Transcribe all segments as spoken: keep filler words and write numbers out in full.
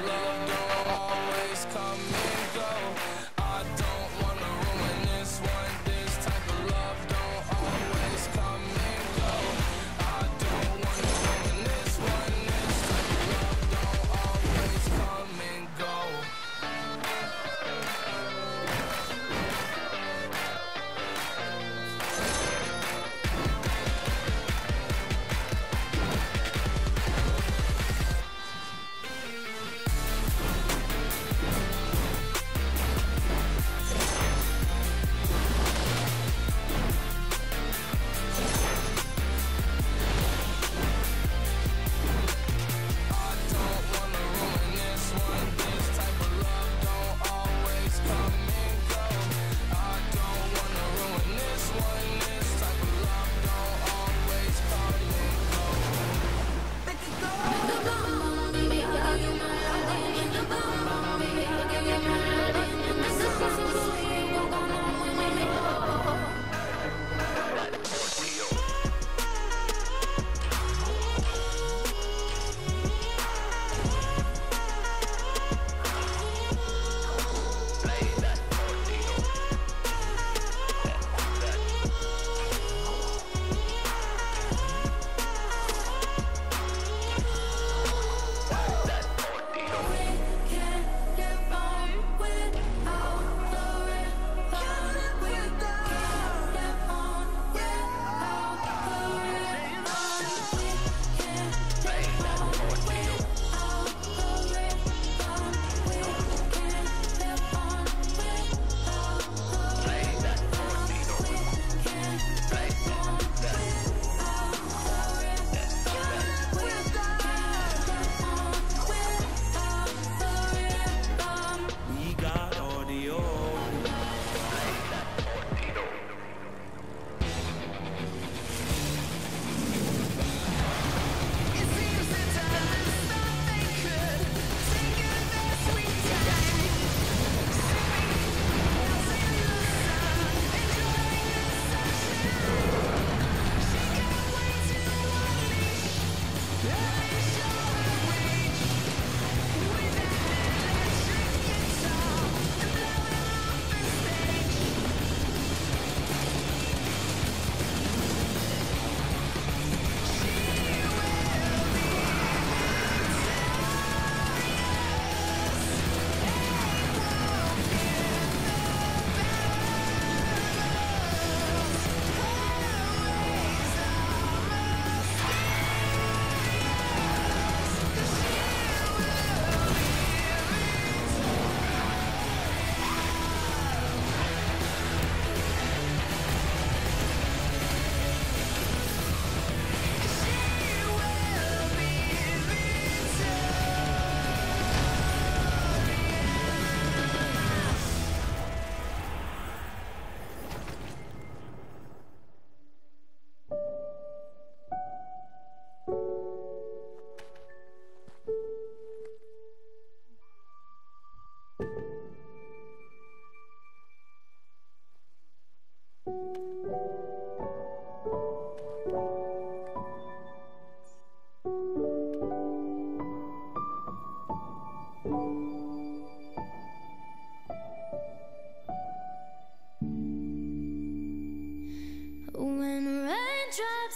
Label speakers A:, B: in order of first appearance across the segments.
A: love don't always come and go. I don't wanna ruin this one. This type of love don't always come and go. I don't wanna ruin this one. This type of love don't always come and go.
B: When raindrops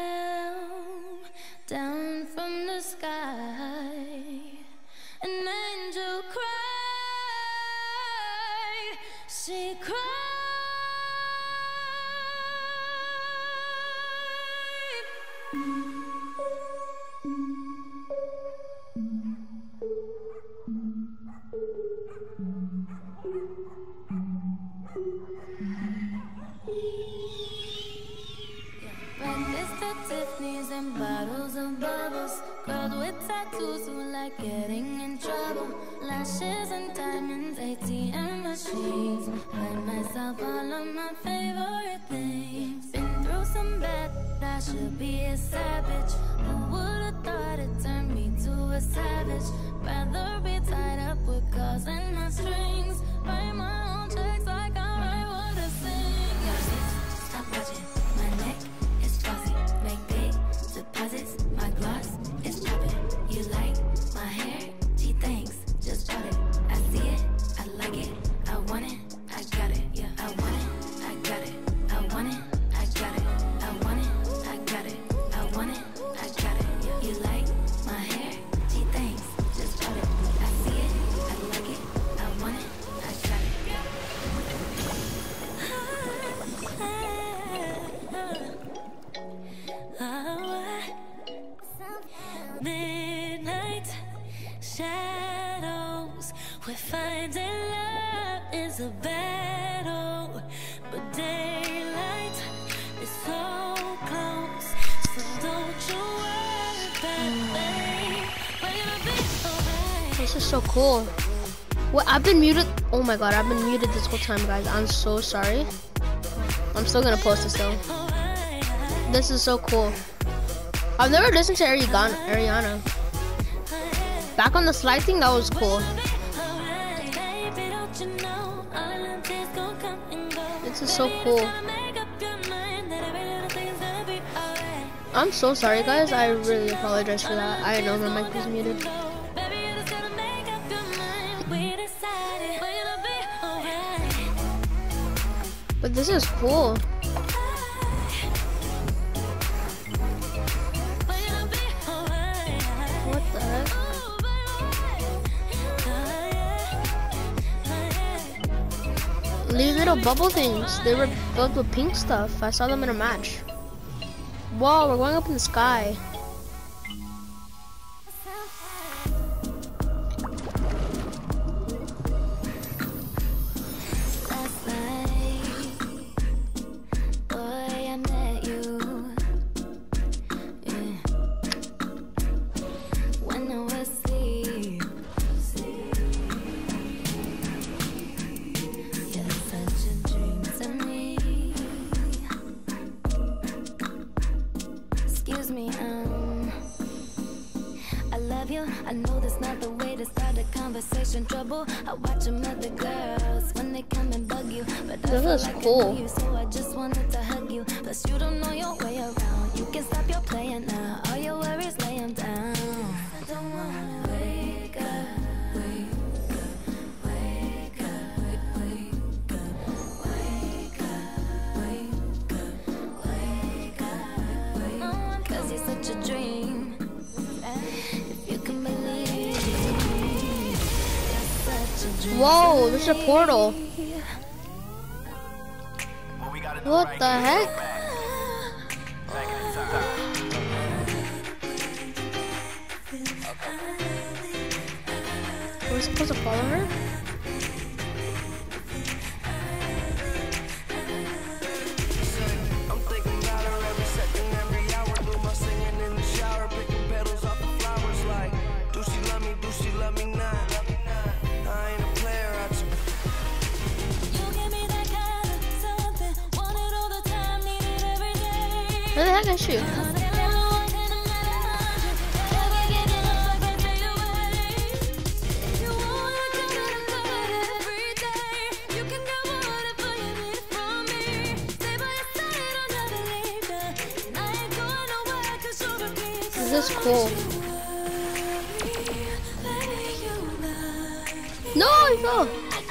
B: fell down from the sky, an angel cried, she cried. Breakfast at Tiffany's and bottles of bubbles. Girls with tattoos who like getting in trouble. Lashes and diamonds, A T M machines. Buy myself all of my favorite things. Been through some bad, I should be a savage. Who would've thought it turned me to a savage? Rather be tied up with calls and my strings. Write my own checks like I write what I sing. Stop watching my neck. Make big deposits, my gloss is popping. You like my hair? Gee, thanks. we're finding love is a battle, but daylight is so close. So don't you worry about me. We're gonna be alright.
C: This is so cool. What? I've been muted. Oh my god, I've been muted this whole time, guys. I'm so sorry. I'm still gonna post this though. This is so cool. I've never listened to Ariana. Ariana. Back on the slide thing, that was cool. This is so cool. I'm so sorry, guys. I really apologize for that. I know my mic was muted. But this is cool. What the heck? These little bubble things, they were filled with pink stuff. I saw them in a match. Whoa, we're going up in the sky.
B: I know that's not the way to start a conversation. Trouble. I watch them other girls when they come and bug you, but I
C: this is
B: like
C: cool.
B: You, so I just wanted to hug you. Plus you don't know your way around. You can stop your playing now. All your worries lay them down. I don't wanna wake up, wake up, wake up, wake up, wake up, wake up, wake up, wake up. Cause you're such a dream.
C: Whoa, there's a portal. What the heck? Are we supposed to follow her?
A: I'm thinking about her every second, every hour. Do my singing in the shower, picking petals off the flowers. Like, do she love me? Do she love me not? I ain't a player. I just
B: You give me that kind of something, want it all the time, need it every day.
C: Where the heck is she? This is cool. No, I fell.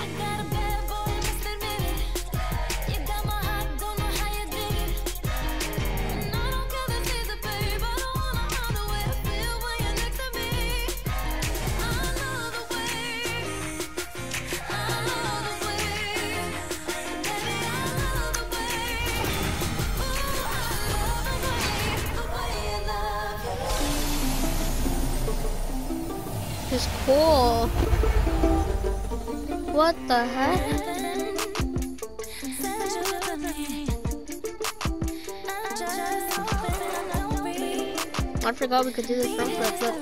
C: It's cool. What the heck? I forgot we could do this front flip. Look.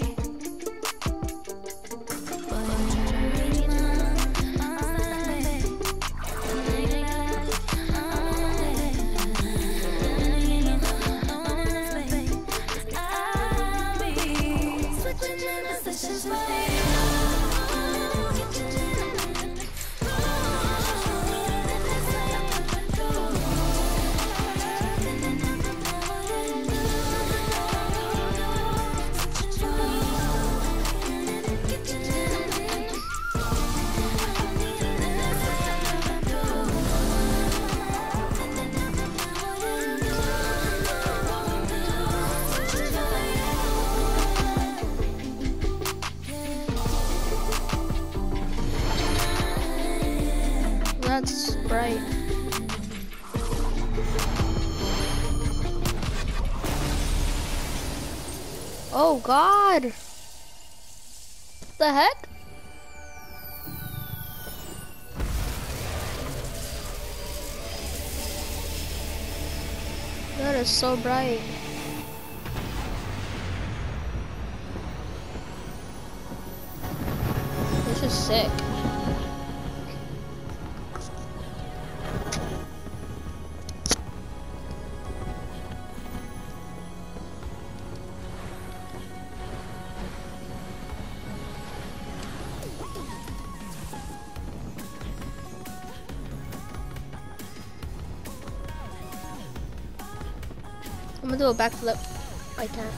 C: That's bright. Oh God! What the heck? That is so bright. This is sick. I'm gonna do a backflip. I can't.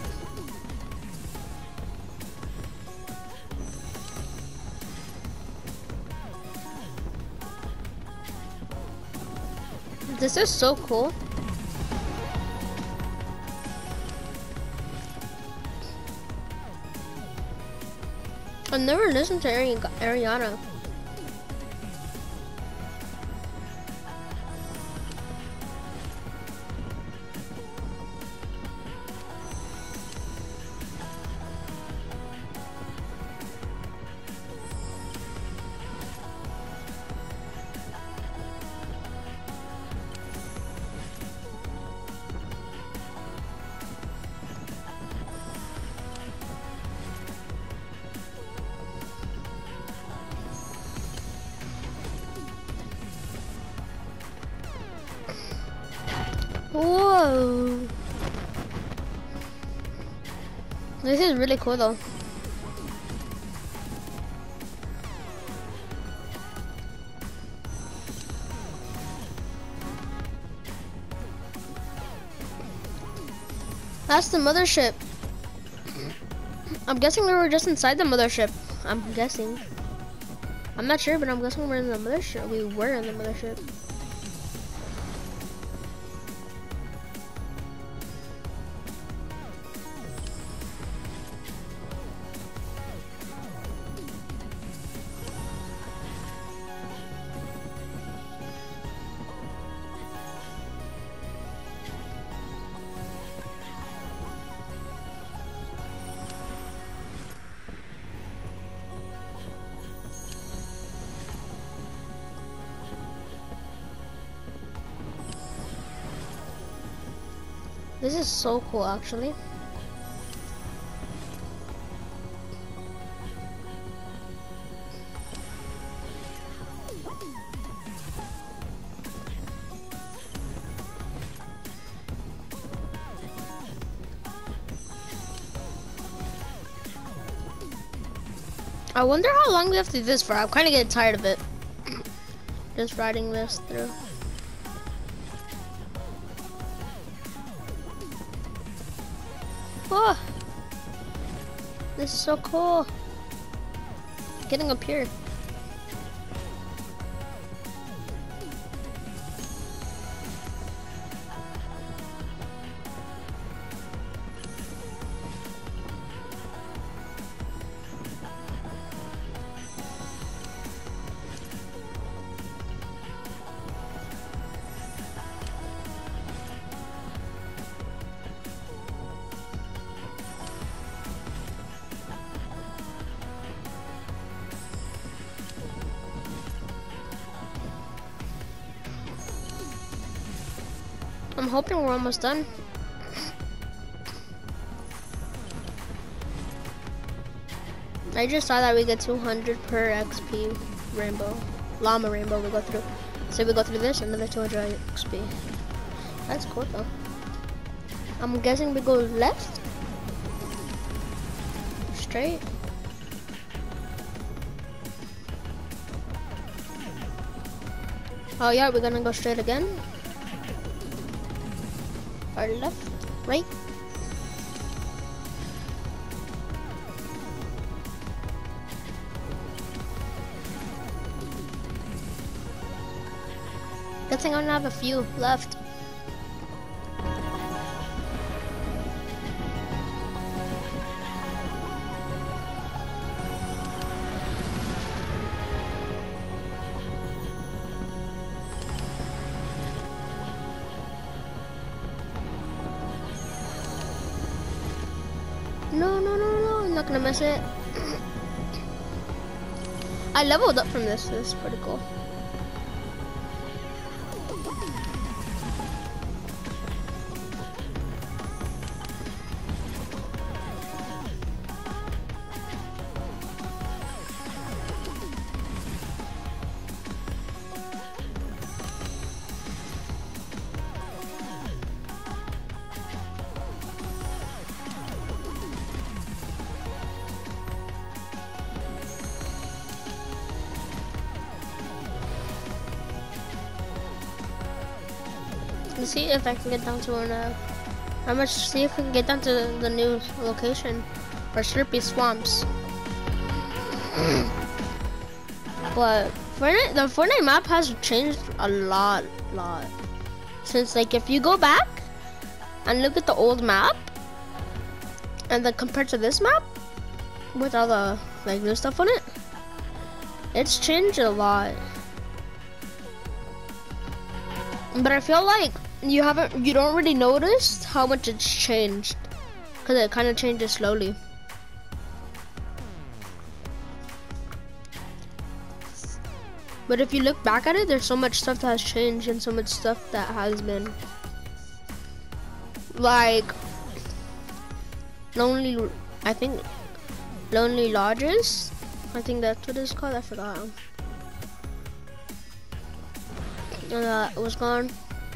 C: This is so cool. I've never listened to Ari Ariana. Whoa. This is really cool though. That's the mothership. I'm guessing we were just inside the mothership. I'm guessing. I'm not sure, but I'm guessing we're in the mothership. We were in the mothership. This is so cool, actually. I wonder how long we have to do this for. I'm kind of getting tired of it. Just riding this through. Oh, this is so cool. Getting up here. I'm hoping we're almost done. I just saw that we get two hundred per X P rainbow. Llama rainbow we go through. So we go through this, another two hundred X P. That's cool though. I'm guessing we go left? Straight? Oh yeah, we're gonna go straight again. Or left, right. Good thing I only have a few left. No, no, no, no, I'm not gonna miss it. I leveled up from this, this is pretty cool. Let's see if I can get down to an, uh, I'm gonna see if we can get down to the new location, or Slurpy Swamps. But Fortnite, the Fortnite map has changed a lot, lot. Since, like, if you go back and look at the old map, and then compared to this map, with all the, like, new stuff on it, it's changed a lot. But I feel like you haven't, you don't really notice how much it's changed, because it kind of changes slowly. But if you look back at it, there's so much stuff that has changed and so much stuff that has been, like, Lonely, I think, Lonely Lodges, I think that's what it's called, I forgot. And uh, it was gone.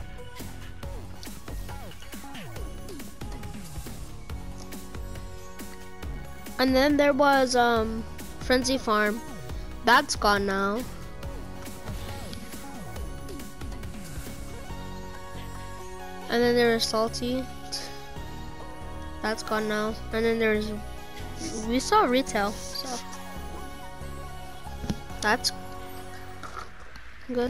C: And then there was um, Frenzy Farm, that's gone now. And then there was Salty, that's gone now. And then there's, we saw Retail, so that's good.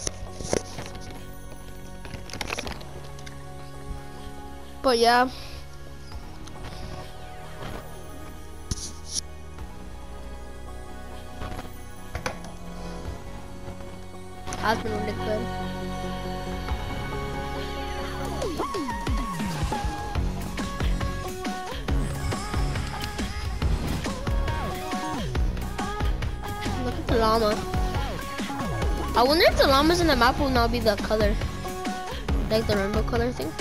C: But yeah, that's been really good. Look at the llama. I wonder if the llamas in the map will now be the color, like the rainbow color thing.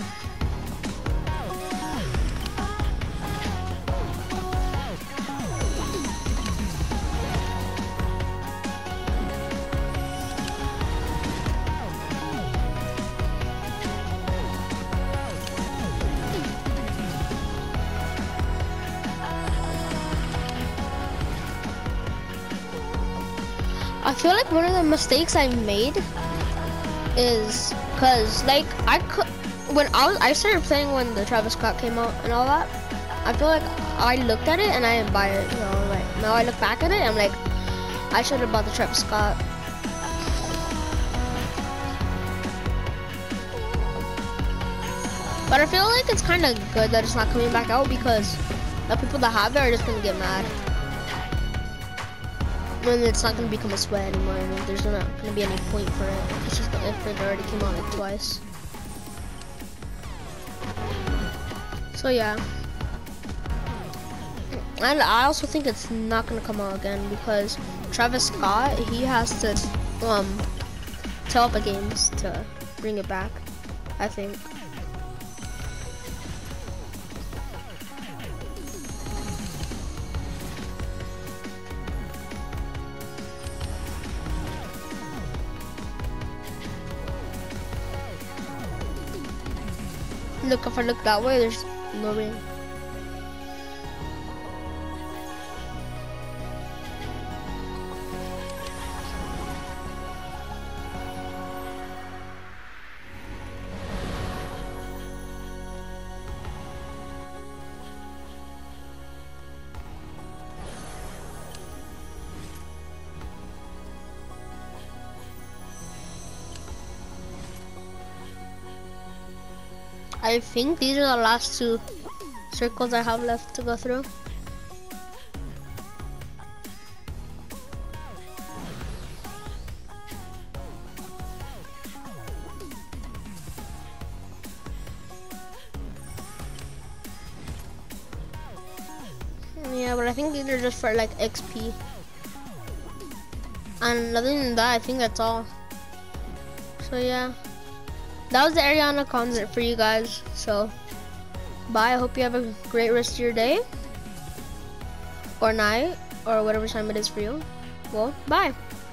C: I feel like one of the mistakes I made is cause like I could when I was I started playing when the Travis Scott came out and all that. I feel like I looked at it and I didn't buy it. You know, like now I look back at it, I'm like, I should have bought the Travis Scott. But I feel like it's kind of good that it's not coming back out because the people that have it are just gonna get mad. And it's not gonna become a sweat anymore, and there's not gonna be any point for it. It's just if it already came out like twice. So yeah. And I also think it's not gonna come out again because Travis Scott, he has to um tell Epic Games to bring it back, I think. Look, if I look that way, there's no rain. I think these are the last two circles I have left to go through. Yeah, but I think these are just for like X P. And other than that, I think that's all. So yeah. That was the Ariana concert for you guys, so bye. I hope you have a great rest of your day or night or whatever time it is for you. Well, bye.